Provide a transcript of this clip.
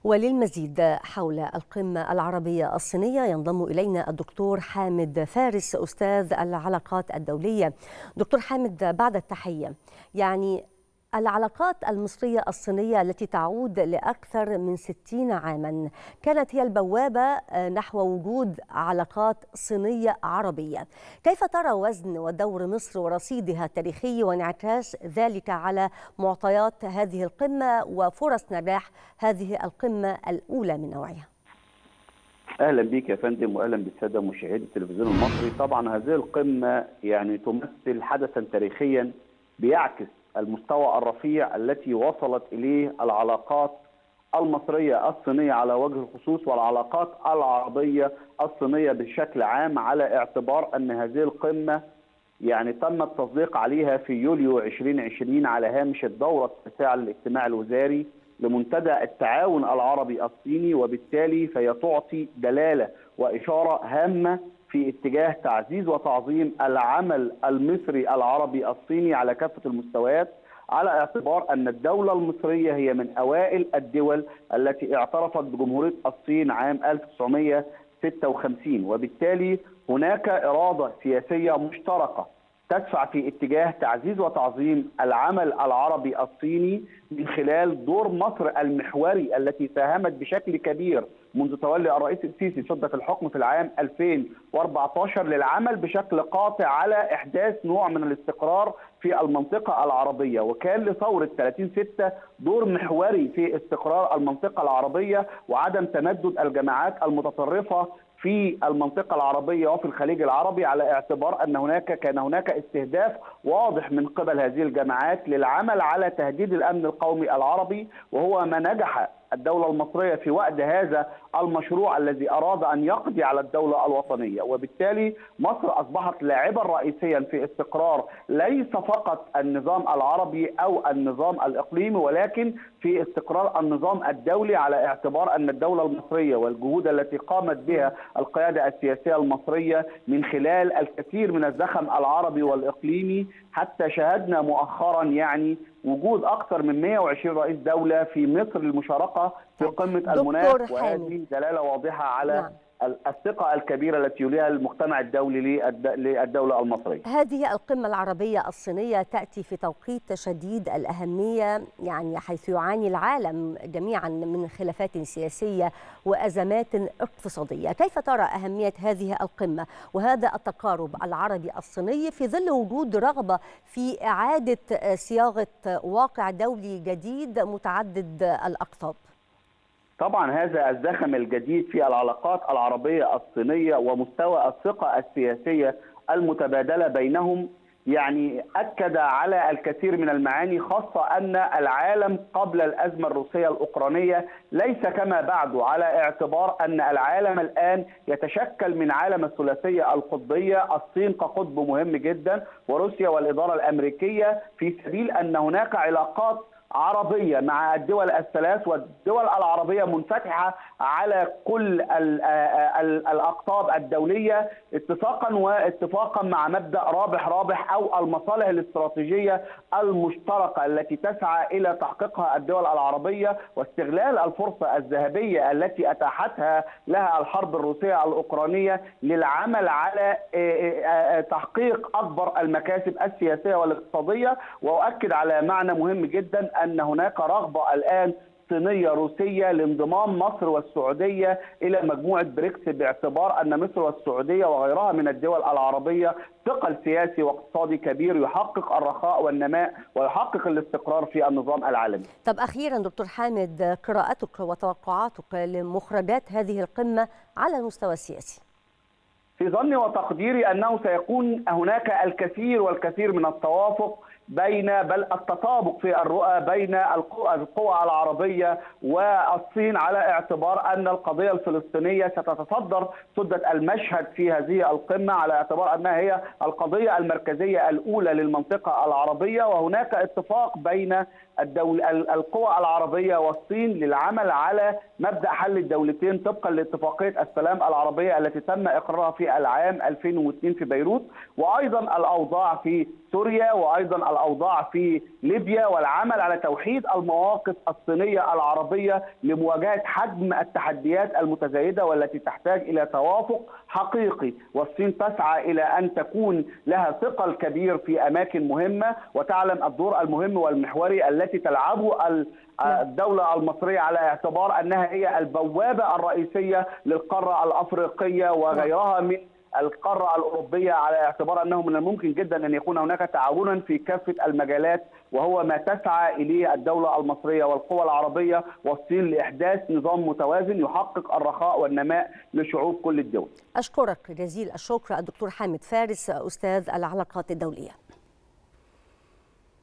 وللمزيد حول القمة العربية الصينية ينضم إلينا الدكتور حامد فارس أستاذ العلاقات الدولية. دكتور حامد، بعد التحية، العلاقات المصرية الصينية التي تعود لأكثر من 60 عاما كانت هي البوابة نحو وجود علاقات صينية عربية. كيف ترى وزن ودور مصر ورصيدها التاريخي وانعكاس ذلك على معطيات هذه القمة وفرص نجاح هذه القمة الأولى من نوعها؟ اهلا بك يا فندم واهلا بالساده مشاهدي التلفزيون المصري. طبعا هذه القمه تمثل حدثا تاريخيا بيعكس المستوى الرفيع التي وصلت اليه العلاقات المصريه الصينيه على وجه الخصوص والعلاقات العربيه الصينيه بشكل عام، على اعتبار ان هذه القمه تم التصديق عليها في يوليو 2020 على هامش الدوره التاسعه للاجتماع الوزاري لمنتدى التعاون العربي الصيني، وبالتالي فهي تعطي دلاله واشاره هامه في اتجاه تعزيز وتعظيم العمل المصري العربي الصيني على كافة المستويات، على اعتبار أن الدولة المصرية هي من أوائل الدول التي اعترفت بجمهورية الصين عام 1956، وبالتالي هناك إرادة سياسية مشتركة تدفع في اتجاه تعزيز وتعظيم العمل العربي الصيني من خلال دور مصر المحوري التي ساهمت بشكل كبير منذ تولي الرئيس السيسي سدة الحكم في العام 2014 للعمل بشكل قاطع على إحداث نوع من الاستقرار في المنطقة العربية. وكان لثورة 30/6 دور محوري في استقرار المنطقة العربية وعدم تمدد الجماعات المتطرفة في المنطقة العربية وفي الخليج العربي، على اعتبار أن كان هناك استهداف واضح من قبل هذه الجماعات للعمل على تهديد الأمن القومي العربي، وهو ما نجح الدولة المصرية في وقت هذا المشروع الذي أراد أن يقضي على الدولة الوطنية. وبالتالي مصر أصبحت لاعبا رئيسيا في استقرار ليس فقط النظام العربي أو النظام الإقليمي، ولكن في استقرار النظام الدولي، على اعتبار أن الدولة المصرية والجهود التي قامت بها القيادة السياسية المصرية من خلال الكثير من الزخم العربي والإقليمي، حتى شاهدنا مؤخرا وجود أكثر من 120 رئيس دولة في مصر للمشاركة في قمة المناخ، وهذه دلالة واضحة على الثقة الكبيرة التي يوليها المجتمع الدولي للدولة المصرية. هذه القمة العربية الصينية تأتي في توقيت شديد الأهمية، حيث يعاني العالم جميعا من خلافات سياسية وأزمات اقتصادية. كيف ترى أهمية هذه القمة وهذا التقارب العربي الصيني في ظل وجود رغبة في إعادة صياغة واقع دولي جديد متعدد الأقطاب؟ طبعا هذا الزخم الجديد في العلاقات العربية الصينية ومستوى الثقة السياسية المتبادلة بينهم أكد على الكثير من المعاني، خاصة أن العالم قبل الأزمة الروسية الأوكرانية ليس كما بعد، على اعتبار أن العالم الآن يتشكل من عالم الثلاثية القطبية، الصين كقطب مهم جدا وروسيا والإدارة الأمريكية، في سبيل أن هناك علاقات عربية مع الدول الثلاث، والدول العربية منفتحة على كل الأقطاب الدولية اتفاقا مع مبدأ رابح رابح أو المصالح الاستراتيجية المشتركة التي تسعى إلى تحقيقها الدول العربية، واستغلال الفرصة الذهبية التي أتاحتها لها الحرب الروسية الأوكرانية للعمل على تحقيق أكبر المكاسب السياسية والاقتصادية. وأؤكد على معنى مهم جدا أن هناك رغبة الآن صينية روسية لانضمام مصر والسعودية إلى مجموعة بريكس، باعتبار أن مصر والسعودية وغيرها من الدول العربية ثقل سياسي واقتصادي كبير يحقق الرخاء والنماء ويحقق الاستقرار في النظام العالمي. طب أخيرا دكتور حامد، قراءتك وتوقعاتك لمخرجات هذه القمة على المستوى السياسي؟ في ظني وتقديري أنه سيكون هناك الكثير والكثير من التوافق بل التطابق في الرؤى بين القوى العربية والصين، على اعتبار أن القضية الفلسطينية ستتصدر سدة المشهد في هذه القمة، على اعتبار أنها هي القضية المركزية الأولى للمنطقة العربية. وهناك اتفاق بين القوى العربية والصين للعمل على مبدأ حل الدولتين طبقا لاتفاقية السلام العربية التي تم إقرارها في العام 2002 في بيروت، وأيضا الأوضاع في سوريا، وأيضا الأوضاع في ليبيا، والعمل على توحيد المواقف الصينية العربية لمواجهة حجم التحديات المتزايدة والتي تحتاج إلى توافق حقيقي. والصين تسعى إلى أن تكون لها ثقل كبير في أماكن مهمة، وتعلم الدور المهم والمحوري التي تلعبه الدولة المصرية على اعتبار أنها هي البوابة الرئيسية للقارة الأفريقية وغيرها من القارة الأوروبية، على اعتبار أنه من الممكن جدا أن يكون هناك تعاونا في كافة المجالات، وهو ما تسعى إليه الدولة المصرية والقوى العربية والصين لإحداث نظام متوازن يحقق الرخاء والنماء لشعوب كل الدول. أشكرك جزيل الشكر الدكتور حامد فارس، أستاذ العلاقات الدولية.